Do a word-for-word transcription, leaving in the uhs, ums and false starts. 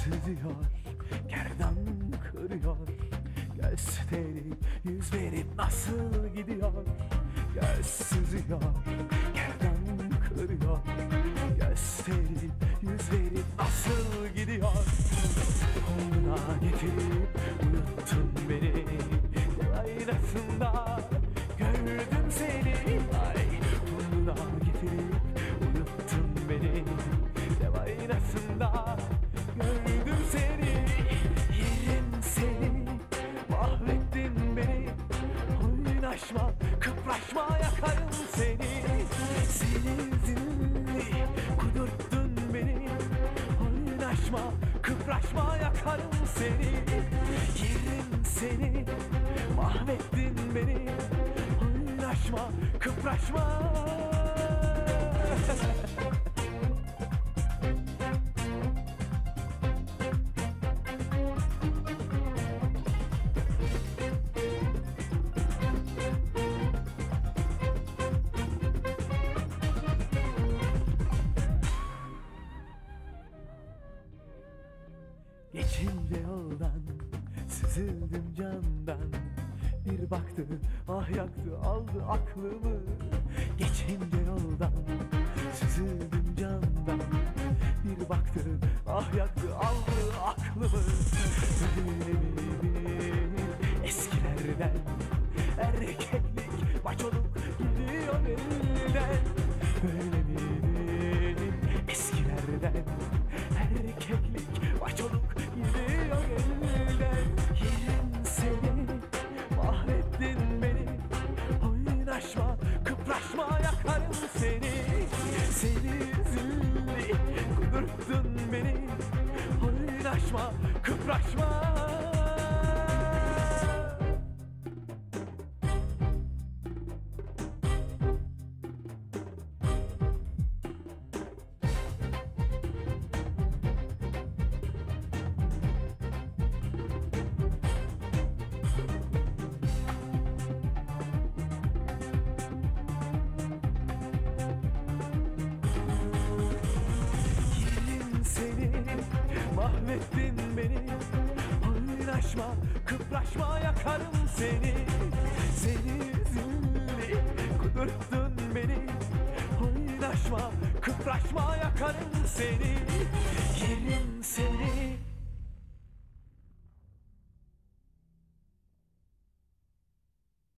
sızıyor, gerdan kırıyor. Gösteri yüz verip nasıl gidiyor? Göz sızıyor, gerdan kırıyor. Gösteri yüz verip nasıl gidiyor? Koluna getirip uyuttun beni, yol aynasında gördüm seni. Ay, koluna getirip uyuttun beni, dev aynasında gördüm seni. Yerim seni, mahvettin beni. Oynaşma, kıpraşma, yakarım seni. Seni zilli kudurttun beni. Oynaşma, kıpraşma, yakarım seni. Yerim seni, mahvettin beni. Oynaşma, kıpraşma. Geçince yoldan, süzüldüm candan. Bir baktı, ah yaktı, aldı aklımı. Geçince yoldan, süzüldüm candan. Bir baktı, ah yaktı, aldı aklımı. Öyle miydi eskilerden? Erkeklik, maçoluk gidiyor elden. Böyle miydi eskilerden? Erkeklik, maçoluk gidiyor elden. Yerim seni, mahvettin beni. Oynaşma, kıpraşma, yakarım seni. Seni zilli kudurttun beni. Oynaşma, kıpraşma. Mahvettin beni. Oynaşma, kıpraşma, yakarım seni. Seni zilli kudurttun beni. Oynaşma, kıpraşma, yakarım seni. Yerim seni,